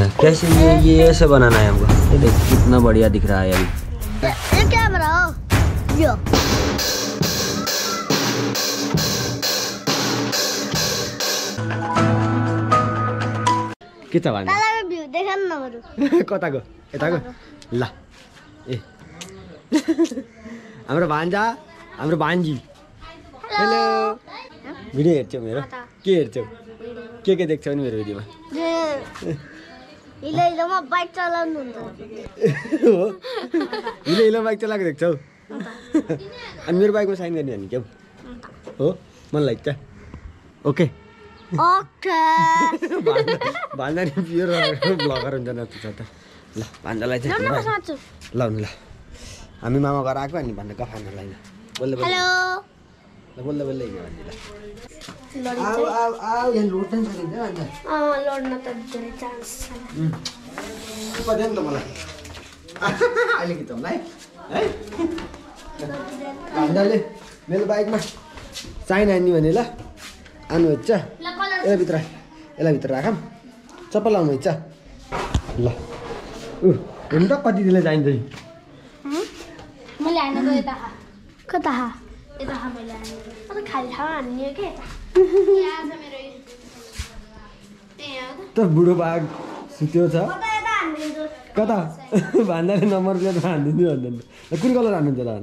कैसे ये ऐसे बनाना है हमको। ये देख कितना बढ़िया दिख रहा है अभी। ये कैमरा हो यो के छ भन्नु तलको भ्यू देखाउन न बरु कताको यताको ल ए हाम्रो भान्जा हाम्रो भान्जी हेलो भिडियो हेर्छौ मेरो के हेर्छौ के देख्छौ नि मेरो भिडियोमा हिलो हिलोमा बाइक चलाउनु हुन्छ हो हिलो हिलो बाइक चलाएको देख्छौ अनि मेरो बाइकमा साइन गर्ने भने क्या हो मन लाग्छ ओके ओके भान्जा नि प्योर ब्लगर हुन्छ न त ल भान्जालाई चाहिँ ल ल हामी मामा घर आएको अनि भन्दा गफानलाई बोल्दै हेलो बोल्दै बोल्दै यहाँ लोड्न सकिन्छ लड्न त धेरै चान्स छ पदेन त मलाई अहिले कि है भान्जाले मेरो बाइकमा साइन हान्ने भने ल आउनु हुन्छ यसलाई भित्र राखौँ चप्पल लाउनु हुन्छ ल हेर्नु त कति दिनले चाहिन्छ मैले हानेको यता कता यता मैले हानेको खाली ठाउँ हान्ने हो के त बुढो बाघ सुत्यो छ कता भान्जाले नम्बर प्लेटमा हानिदिनु भन्दैन कुन कलर हान्नुहुन्छ त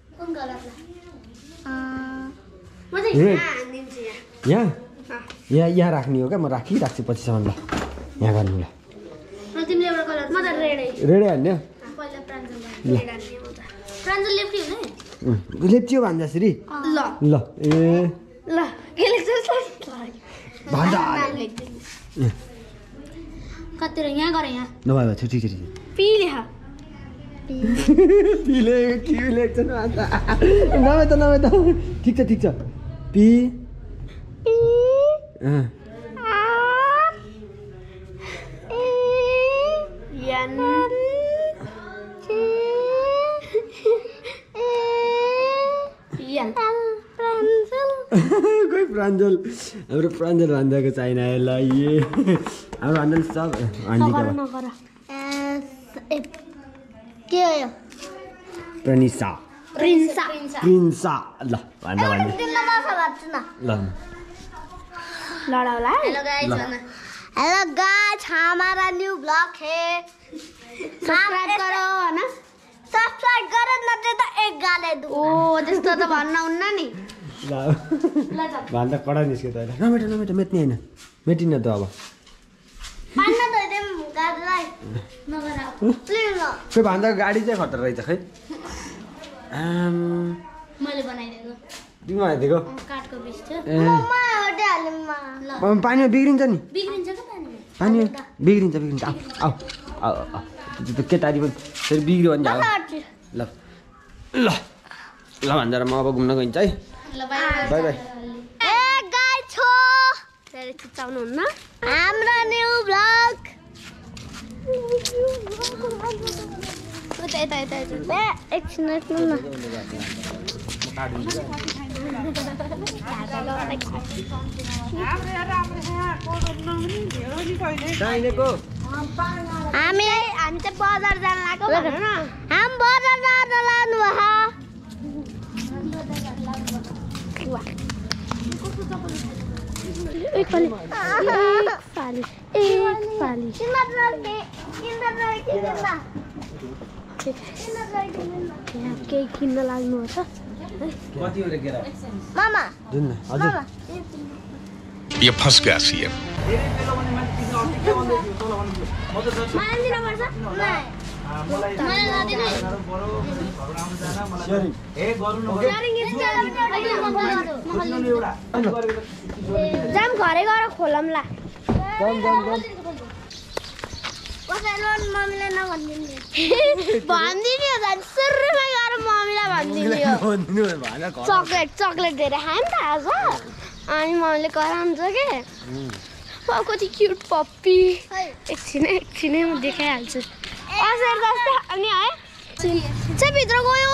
यहाँ यहाँ राख्ने हो क्या म राखिराख्छु पछिसम्म ल यहाँ गर्नु ल रेडै हान्ने लेप्चियो भान्जासरी ल ए भान्जा कति यहाँ गरे यहाँ नभए छिटी पिले पिले के लेख्छ नभए त ठिक छ पी कोही प्राञ्जल हाम्रो प्राञ्जल भान्जाको चाहिन ल ये हाम्रो भान्जल सब के हो यो प्रिन्सा ल भान्जा ल लड़ाओला हेलो गाइस हमारा न्यू ब्लॉग है सब्सक्राइब करो हैन सब्सक्राइब गरे न त एक गाले दु ओ त्यस्तो त भन्न हुन्न नि ल भान्जा कडा निस्क्यो त नमेट मेट्ने हैन मेटिन त अब पान्न त देम गाडीलाई नगरा प्लिज न त्यो भान्जाको गाडी चाहिँ खतर रहेछ खै मैले बनाइदिएको तिमी बनाइदिएको काठको बिस थियो पानीमा बिग्रिन्छ नि बिग्रिन्छ के पानी बिग्रिन्छ आऊ केटारी पनि फेरि बिग्रियो भने ल भान्जा र म अब घुम्न गइन्छ है बाई बाई ए गाइस छो धेरै चिचाउनु हुन्न हाम्रो न्यू ब्लग यता एकछिन न हामी चाहिँ बजार जान लागेको भन न हाम बजार जान लानु एक फाली केही किन्न लाग्नु छ मामा हजुर ये फंस गया सीएम जाम घरै गएर खोलौँला मम्मीलाई नभनिदिनु भनिदिनु झन् सुरुमै गएर मम्मीलाई भनिदिनु चक्लेट धेरै खायो नि त आज अनि मम्मीले कराउँछ के कति क्युट पप्पी एकछिनै म देखाइहाल्छु असेर जस्तो अनि है चाहिँ भित्र गयो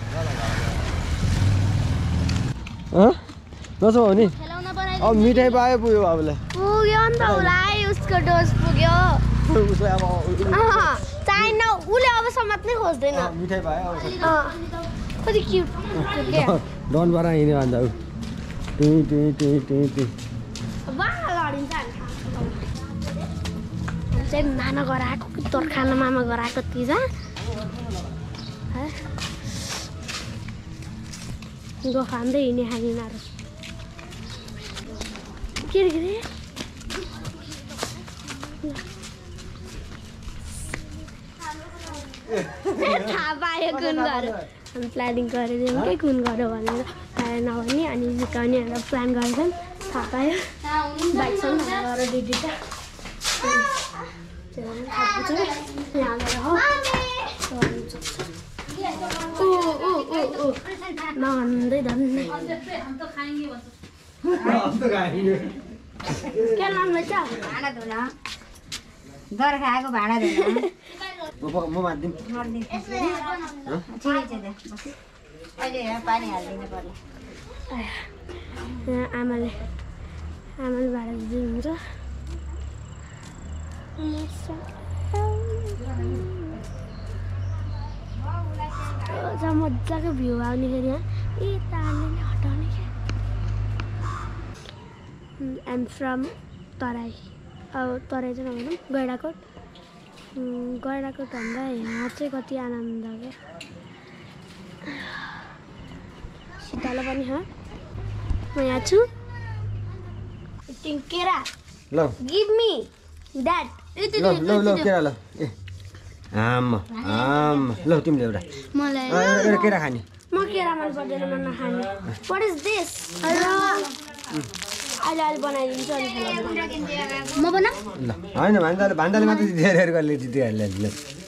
नसो हो नि अब मिठाई पायो पुग्यो बाबुलाई पुग्यो नि त उसलाई उसको डोज पुग्यो उसलाई अब चाहिन्न उसले अब समात्नै खोज्दैन मिठाई भयो अब कति क्युट डनबाट हिँड्यो भन्दा ऊ लडिन्छ चाहिँ मामा गराएको कि तोर खाना मामा गराएको तिज गो खाँदै हिँड्ने खानिनाहरू के रे थाहा पायो कुन गऱ्यो हामी प्लानिङ गरिदिउँ कि कुन गऱ्यो भनेर थाहा नभने अनि जिकाउने भनेर प्लान गरेछन् थाहा पायो बाइकसँग गएर डिडिटा नभन्दै धन्नै के लानुपर्छ भाँडा धुन दर खाएको भाँडा धुन म मान्दिम अहिले पानी हालिदिनु पर्ला आमाले भाडा दिनुहुन्छ मजाको भ्यू आउनेखेरि यहाँ तार्ने हटाउने क्या एम फ्रम तराई अब तराई चाहिँ नभनौँ गैँडाकोट भन्दा यहाँ चाहिँ कति आनन्द क्या शीतला पनि छ म यहाँ छु केरा ल गिभ मी द्याट ल केरा ल ए आम्मा ल तिमीले एउटा मलाई एउटा केरा खाने म केरा मन पर्दैन म नखाने वाट इज दिस अहिले बनाइदिन्छु अनि म बना ल होइन भान्दाले मात्रै धेरै गरेर जितिहाल्यो ल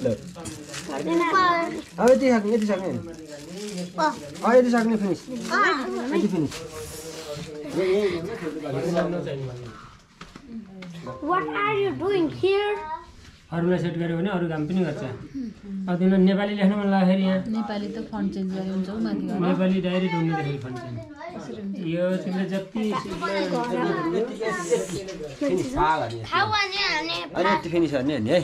अब यति सक्ने यति सक्ने फिनिस यति finish What are you doing here? अरूलाई सेट गर्यो भने अरू काम पनि गर्छ अब तिमीलाई नेपाली लेख्न मन लाग्दाखेरि यहाँ नेपाली त फन्ट चेन्ज गरे हुन्छ माथि नेपाली डाइरेक्ट हुँदैन फन्ट चेन्ज यो तिमीले जति यति फिनिस गर्ने है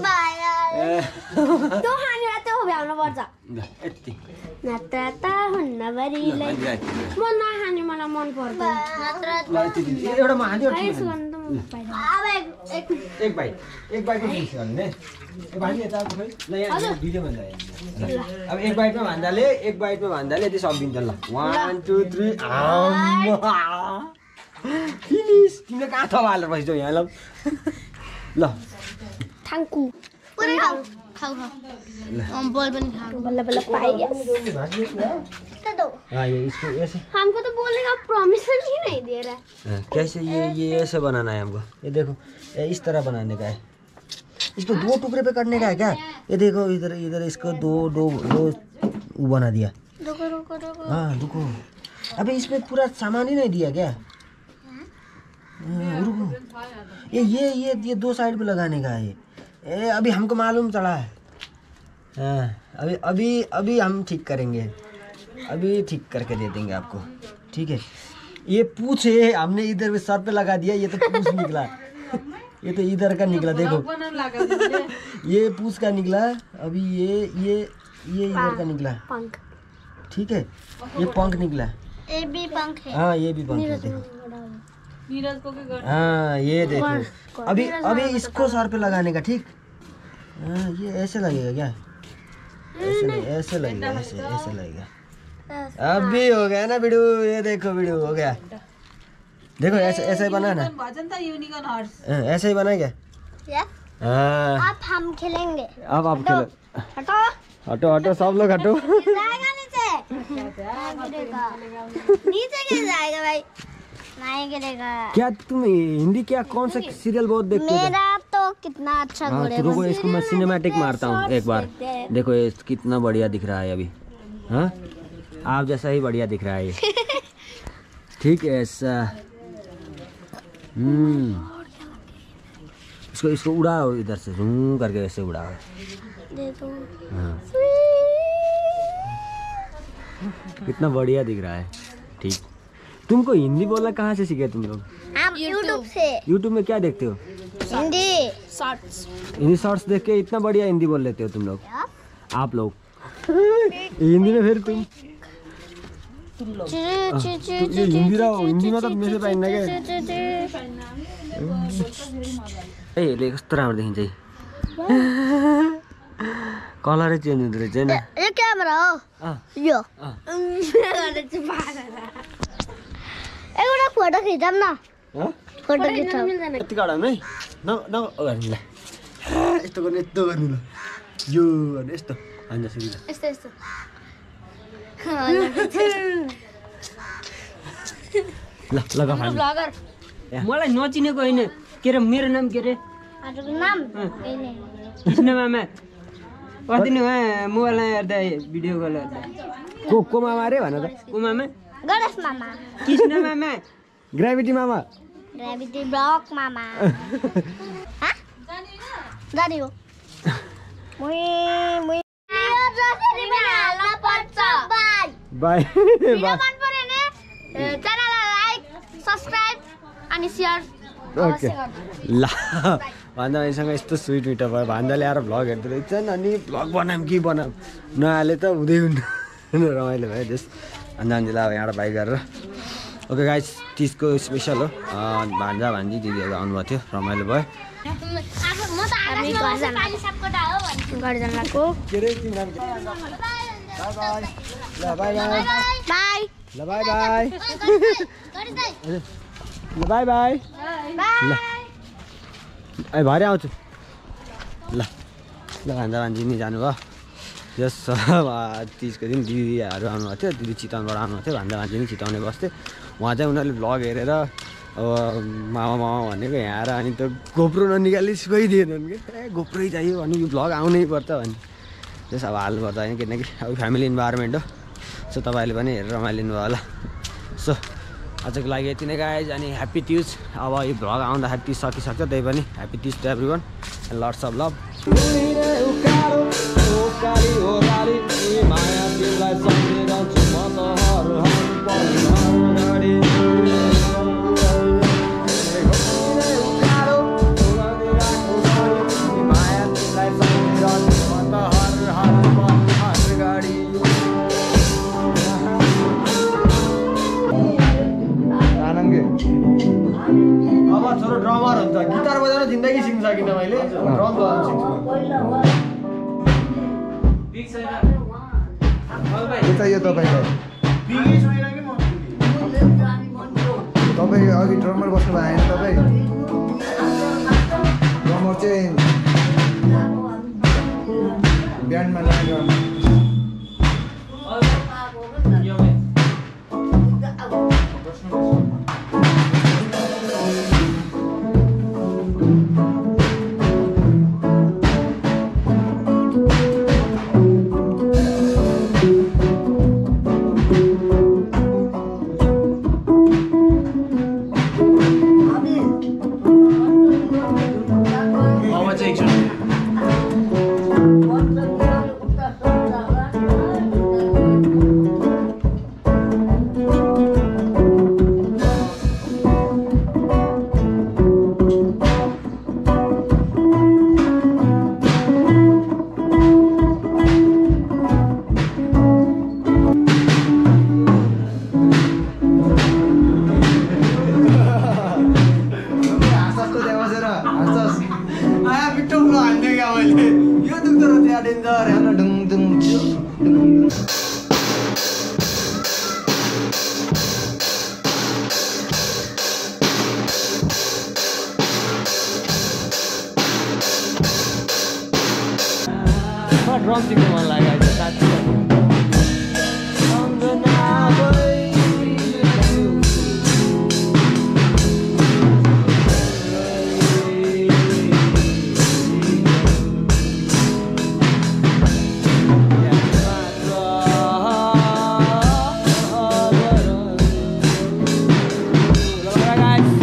त्यो खाने त्यो भ्याउनु पर्छ ल यति नत्र हुन्नभरिलाई म नखाने मलाई मन पर्दैन ल यति एउटा म खान्छु यसो गर्नु त म एक बाइटको फिनिस गर्ने एक बाइट यता खै ल यहाँ भिडियोमा ल्याए अब एक बाइटमा भन्दाले यति सकिन्छ ल 1 2 3 फिनिस तिमीले कहाँ थप हालेर बसिछौ यहाँ ल ल थाङ्कु पुरै खाऊ बल पनि खाऊ बल्ल पाइया हमको तो बोलने का प्रॉमिस ही नहीं दे रहा है कैसे ये ऐसे बनाना है हमको ये देखो इस तरह बनाने का है इसको 2 टुकड़े पे करने का है क्या ये देखो इधर इसको दो बना दिया रुको हाँ रुको अबे इसमें पूरा सामान ही नहीं दिया क्या रुको ये 2 साइड पे लगाने का है अभी हमको मालूम चला है हाँ अभी हम ठीक करेंगे अभी ठीक करके दे देंगे आपको ठीक है ये पूछ है हमने इधर में सर पे लगा दिया ये तो पूछ निकला ये तो इधर का निकला देखो ये पूछ का निकला अभी ये इधर का निकला पंख ठीक है ये पंख निकला ये भी पंख है हाँ ये भी पंख है देखो हाँ ये देखो अभी इसको सर पे लगाने का ठीक हाँ ये ऐसे लगेगा क्या ऐसे लगेगा ऐसे लगेगा अभी हो गया ना बिडू ये देखो बिडू हो गया देखो ऐसे ही बना ना ऐसे ही बना क्या अब हम खेलेंगे अब आप खेलो हटो सब लोग हटो जाएगा नीचे गिर जाएगा भाई नहीं गिरेगा क्या तुम हिंदी क्या कौन सा सीरियल बहुत देखते हो मेरा तो कितना अच्छा हाँ रुको इसको मैं सिनेमैटिक मारता हूँ एक बार देखो ये कितना बढ़िया दिख रहा है अभी हाँ आप जैसा ही बढ़िया दिख रहा है ये ठीक है ऐसा इसको उड़ाओ इधर से झूम करके ऐसे उड़ाओ दे दो हाँ कितना बढ़िया दिख रहा है ठीक तुमको हिंदी बोलना कहाँ से सीखे तुम लोग हम YouTube से YouTube में क्या देखते हो हिंदी शॉर्ट्स। हिंदी शॉर्ट्स देख के इतना बढ़िया हिंदी बोल लेते हो तुम लोग, आप लोग। हिंदी में फिर तुम ये हिंदी रहो, हिंदी में तो मेरे पाइन क्या ए ले कस्तो राम्रो देखिन्छ है। कलरै चेन्ज हुँदो रहेछ हैन। यो क्यामेरा हो यो। एउटा फोटो खिचौँ न। फोटो खिचौँ यति गाडा है न न गर्नु ल, यस्तो गर्नु यस्तो गर्नु ल, यो गर्नु यस्तो हैन सिधै यस्तो यस्तो। ल लगा फाल्नु। ब्लगर मलाई नचिनेको होइन के रे, मेरो नाम के रे? हजुरको नाम कृष्ण मामा। अस्ति नै उहाँ मोबाइलमा हेर्दा भिडियो कल हेर्दा को मामा रे भन त। को मामा? गणेश मामा, कृष्ण मामा, ग्राभिटी मामा, ग्राभिटी ब्लक मामा। जाने हो मुई मुई यो जसरी पनि हाल्न पर्छ। बाइ बाई भिडियो मन पर्यो भने च्यानललाई लाइक सब्स्क्राइब अनि शेयर ओके ल। भन्दा हामीसँग यस्तो स्विट मिठो भयो, भान्जाले आएर भ्लग हेर्दो रहेछन् अनि भ्लग बनाऊँ कि बनाऊँ नहाले त हुँदै हुन्न। रमाइलो भयो जस अन्जान्जीलाई अब यहाँबाट बाइक गरेर। ओके गाइस, तिजको स्पेसल हो, भान्जा भान्जी दिदीहरू आउनुभएको थियो, रमाइलो भयो। हामी घरजनाको के रे तिम्रो नाम के? बाई बाई बाई ल बाई बाई ल बाई बाई ल ए भरे आउँछु ल ल। भान्जा भान्जी नि जानुभयो यस। तिजको दिन दिदीहरू आउनुभएको थियो, दिदी चितवनबाट आउनुभएको थियो, भान्जा भान्जी नि चिताउने बस्थ्यो। उहाँ चाहिँ उनीहरूले भ्लग हेरेर अब मामा मामा भनेको यहाँ आएर अनि त गोप्रो ननिकाली गइदिएनन् कि ए गोप्रै चाहियो भने यो भ्लग आउनै पर्छ भने त्यस अब हाल्नुपर्छ होइन, किनकि अब फ्यामिली इन्भाइरोमेन्ट हो। सो तपाईँहरूले पनि हेरेर रमाइलिनु भयो होला। सो आजको लागि यति नै गाइज, अनि ह्याप्पी तिज। अब यो भ्लग आउँदाखेरि तिज सकिसक्छ, त्यही पनि happy Teej to everyone and lots of love. अब छोरो ड्रमर हुन्छ, गिटार बजाउन जिन्दगी सिक्न सकिनँ मैले, ड्रम बजाउन सिक्छु। यो तपाईँलाई तपाईँ अघि ड्रमर बस्नु भयो होइन? तपाईँ ड्रमर चाहिँ ब्यान्डमा लागेर ड्रम सिक्नु मन लाग्यो साथी।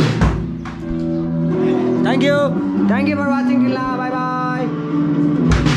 Thank you for watching. Bye bye.